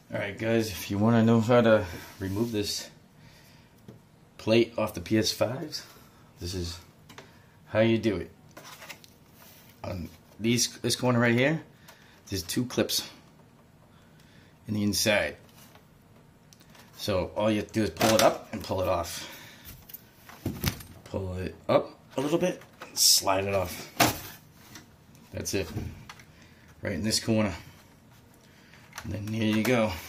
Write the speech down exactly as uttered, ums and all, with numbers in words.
Alright guys, if you want to know how to remove this plate off the P S fives, this is how you do it. On these, this corner right here, there's two clips in the inside. So all you have to do is pull it up and pull it off. Pull it up a little bit, slide it off. That's it. Right in this corner. And then here you go.